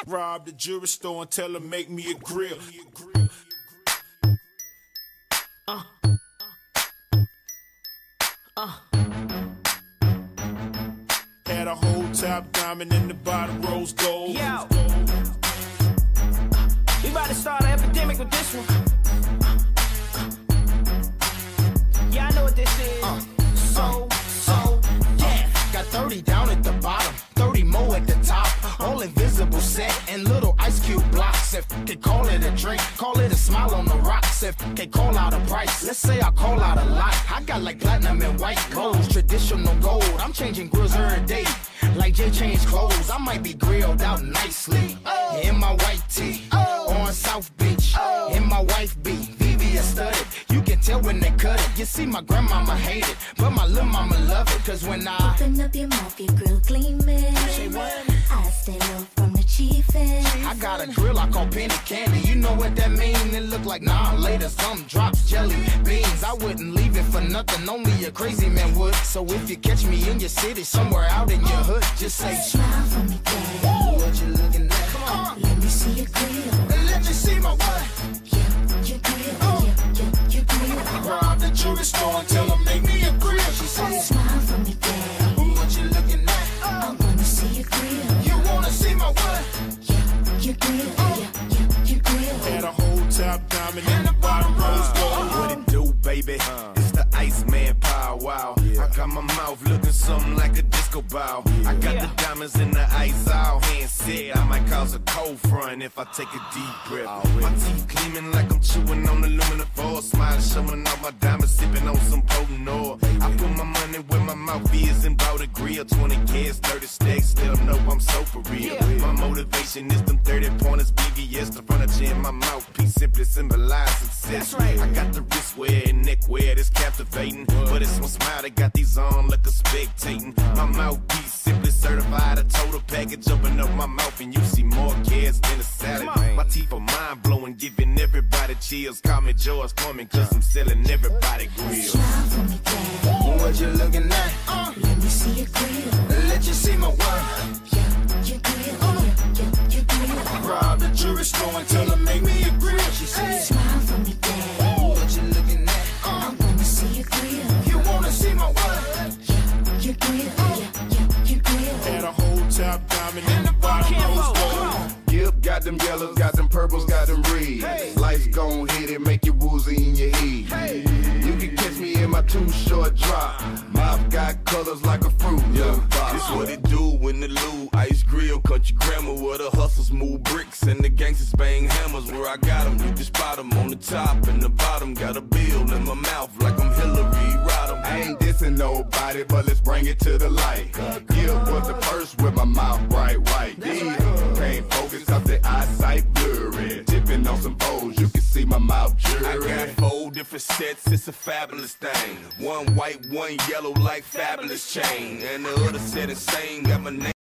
Rob the jewelry store and tell her make me a grill. Had a whole top diamond in the bottom rose gold. Yo, we about to start an epidemic with this one. Yeah, I know what this is. Yeah. Got 30 down at the bottom, 30 more at the top. All invisible set and little ice cube blocks. If they call it a drink, call it a smile on the rocks. If they call out a price, let's say I call out a lot. I got like platinum and white gold, traditional gold. I'm changing grills every day, like Jay changed clothes. I might be grilled out nicely in my white tee on South Beach. In my wife be VVS studded. You can tell when they cut it. You see, my grandmama hate it, but my little mama love it. Cause when I open up your mouth, your grill gleaming. Say what? I stay low from the chiefin'. I got a grill I call penny candy. You know what that mean? It look like later some drops jelly beans. I wouldn't leave it for nothing, only a crazy man would. So if you catch me in your city, somewhere out in your hood, just say smile for me, daddy. What you looking at? Come on, let me see your grill. Let you see my what? Your grill, your grill. Rob the jewelry store and tell her make me a grill. She said, smile for me, daddy. What you looking at? I wanna see your grill. You wanna see my what? Your grill, your grill. had a whole top diamond in the bottom rose gold. What it do, baby? It's the Iceman power, wow. I got my mouth looking something like a disco ball. I got the diamonds in the ice all hand said I might cause a cold front if I take a deep breath. My teeth gleaming like I'm chewing on aluminum foil. Smile showing off my diamonds, sipping on some potent oil. I put my money where my mouth is and bought a grill. 20 kids, 30 stacks, let them know I'm so for real. My motivation is them 30 pointers, BVS, the furniture in my mouthpiece simply symbolize success. I got the wristwear and neckwear that's captivating, but it's my smile that got these on like a spectating. My mouthpiece simply certified, a total package. Open up my mouth and you see more kids than a salad. My teeth are mind blowing, giving everybody chills. Call me George Foreman, cause I'm selling everybody grills. Smile for me, daddy. What you looking at? Let me see your grill. Let you see my what? Your grill, your grill. Rob the jewelry store and tell her make me a grill. She said, Smile for me, daddy. What you looking at? I wanna see your grill. You wanna see my what? Your grill, your grill. had a whole top diamond in the bottom rose gold. Yep, got them yellows, got them purples, got them reds. Life's gon' hit it, make you woozy in your head. You can catch me in my too short drop. Mouth got colors like a fruit. This what it do when the Lou Ice Grill, country grammar, where the hustlers move bricks and the gangsters bang hammers. Where I got them, you can spot them on the top and the bottom. Got a bill in my mouth like I'm Hillary Rodham. I ain't dissing nobody, but let's bring it to the light. Gibb was the first with my mouth bright white. Can't focus cause the eyesight blurry. Tipping on some O's, you can see my mouth I got jury. 4 different sets, it's a fabulous thing. One white, one yellow like fabulous chain. And the other set insane, got my name